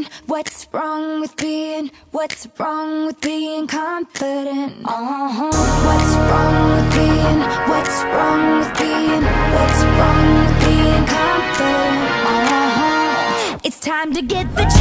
What's wrong with being? What's wrong with being confident? What's wrong with being? What's wrong with being? What's wrong with being confident? It's time to get the